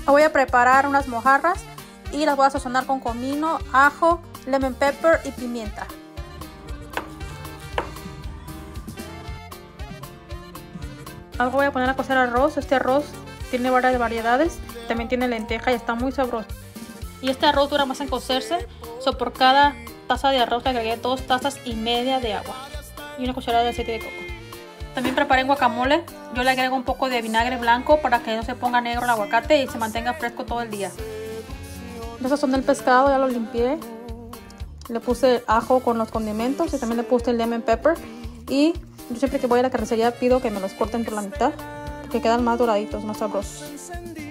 Voy a preparar unas mojarras y las voy a sazonar con comino, ajo, lemon pepper y pimienta. Luego voy a poner a cocer arroz. Este arroz tiene varias variedades, también tiene lenteja y está muy sabroso. Y este arroz dura más en cocerse, por cada taza de arroz le agregué 2,5 tazas de agua y una cucharada de aceite de coco. También preparé guacamole. Yo le agrego un poco de vinagre blanco para que no se ponga negro el aguacate y se mantenga fresco todo el día. Ya sazoné el pescado, ya lo limpié. Le puse ajo con los condimentos y también le puse el lemon pepper. Y yo siempre que voy a la carnicería pido que me los corten por la mitad porque quedan más doraditos, más sabrosos.